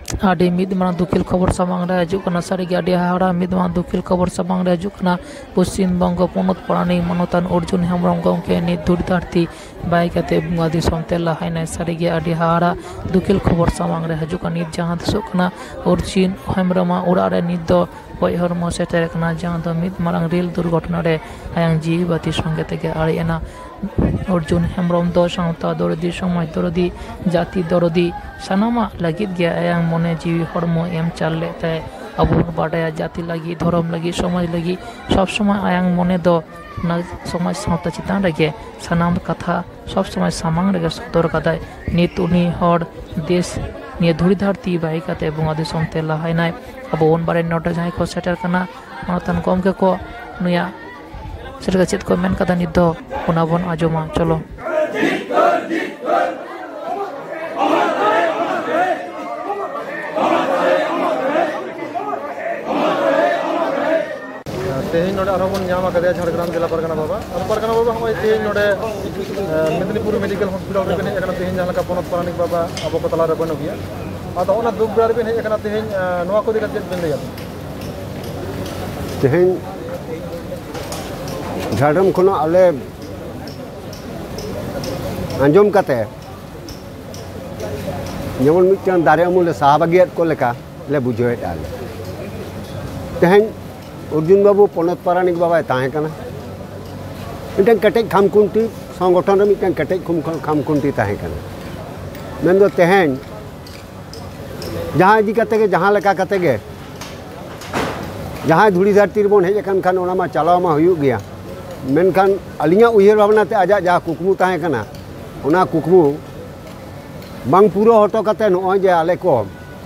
आदि मिदमान दुखिल खबर सामांग रे हजू कना सारी आदि हाड़ा मिदमान दुखिल खबर सामांग रे हजू कना पश्चिम बंग पनत पारानी मानतान अर्जुन हेम्ब्रम गंके नित धुड़धारती बाय काते बुंगा दिसम ते लाहायनाय सारी आदि हाड़ा दुखिल खबर सामांग रे हजू कना नित जहां दिसो कना अर्जुन हेम्ब्रमा उड़ा रे नित दो गoj हरमो सेटर कना जहां दो मिद मारांग रेल दुर्घटना रे आयांग जीवी बाती संगे तेगे आड़ी एना अर्जुन हेम्ब्रम दो सावता दरदी समाज दरदी जाति दरदी सानामा लगित गया आयांग मने जीवी हरमो एम चालले ताय अबो बाडाया जाति लगी धर्म लगी समाज लगी सब समय आयांग मने दो ना समाज सावता चितान रेगे सानाम कथा सब समय सामांग रेगे सदर कदाय नित उनी हर देश निये धुड़ी धरती बाई काते बुंगा दिसम ते लाहायनाय अबो उन बारे नोटे जहां को सेटर कना मानतान गमके को नुया सेटर चेत को मेन कदा नित दो ओना बन आजोमा चलो तेहन नोडे आरोबन ᱧᱟᱢ ᱟᱠᱟᱫᱟ ঝাড়গ্রাম জেলা পারগানা বাবা हम तेहन नोडे मेदिनीपुर मेडिकल हॉस्पिटल रे बेन एकना तेहन जहां का पनत पारानिक बाबा अब को तला रे बनो गया आदा ओना दुख ब्रार बेन एकना तेहन नोआ को दिका बेन लैया तेहन झाड़ग्राम खनो आले आंजम काते जेमन मिटन दारे अमुल साहबागियत को लेका ले बुझोएट आले तेहन अर्जुन बाबू पनत पारानिक बाबा ताहे कना मिटन कटेज खामकुंटी संगठन रे मिटन कटेज खामकुंटी ताहे कना मेन दो तेहन जहां इदी कते के जहां लेका कते के जहां धुड़ी धरती रे बोन हेज अकन खान ओना मा चलाव मा हुयु गया मेनखान अलिया उयहर भावना ते आजा जहां कुकमु ताहे कना ओना कुकमु बांग पूरा हटो कते नोय जे आले को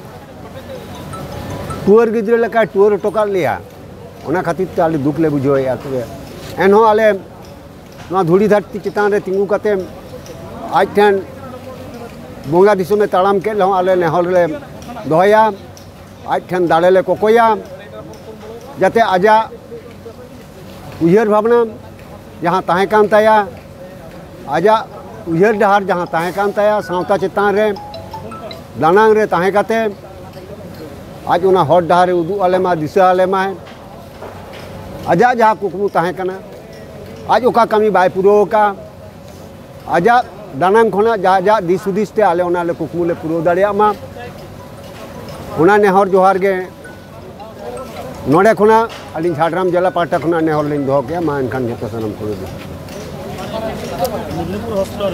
टूर गिद्रे लेका टूर टोका लिया ओना खातिर ते आले दुख ले बुझोया तबे एनहो आले नोआ धुड़ी धरती चितान रे तिंगु कते आज ठन बोंगा दिसो में ताड़ाम के लहो आले नेहल ले दोया आज ठन दाड़े ले कोकोया जाते आजा उयहर भावना जहां ताहे कान ताया आजा उयहर डहार जहां ताहे कान ताया सावता चितान रे दानांग रे ताहे काते आज उना हर डहार रे उदु आले मा दिशा आले मा आजा जहां कुकमु ताहे कना आज ओका कमी बाय पुरो का आजा दानांग खोना जा जा दिस हुदिस ते आले ओना ले कुकमु ले पुरो दाड़िया मा ओना नेहर जोहार गे नोडे खोना अलिन झाड़ग्राम जिला पाटा खोना नेहर लिन दो के मा एनखान जतो सनम पुरो दे मेदिनीपुर हॉस्पिटल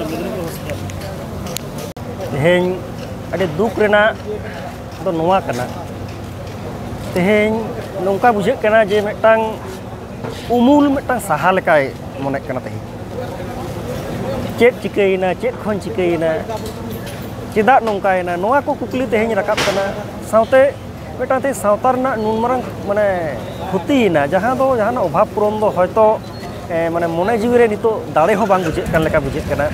तेहेन अडे दुख रेना दो नोआ कना तेहेन नौका बुझे कना जे मेटांग उमूल मेटांग सहा लेकाय मने कना तेहेन चेत चिकैना चेत खन चिकैना चेदा नौकायना नोआ को कुकली तेहेन रकाब कना सावते मेटांग ते सावतार ना नुन मरंग माने खुतीना जहां दो जहां अभाव पूरण दो हयतो माने मने जीवी रे नितो दाड़े हो बांग बुझे कन लेका बुझे कना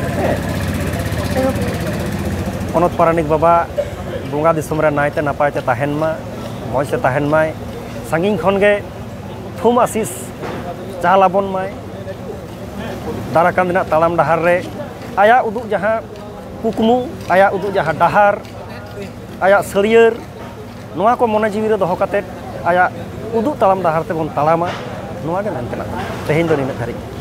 पनत पारानिक बाबा बुंगा दिसम रे नायते नापायते ताहेन मा मौज से ताहेन माय संगिन खन गे थुम आशीष चालाबन माय दाराकान दिना तालाम डहार रे आया उदुग जहां कुकमु आया उदुग जहां डहार आया सरियर नोआ को मने जीवी रे दोहो काते आया उदुग तालाम डहार ते बन तालामा नोआ गे मेन कना तेहेन दो निना धारी